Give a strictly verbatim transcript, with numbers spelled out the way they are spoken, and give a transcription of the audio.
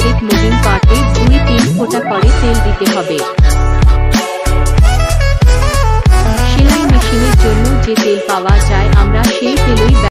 প্রত্যেক মুভিং পার্টে দুই তিন ফোঁটা করে তেল দিতে হবে। সেলাই মেশিনের জন্য যে তেল পাওয়া যায় আমরা সেই তেলই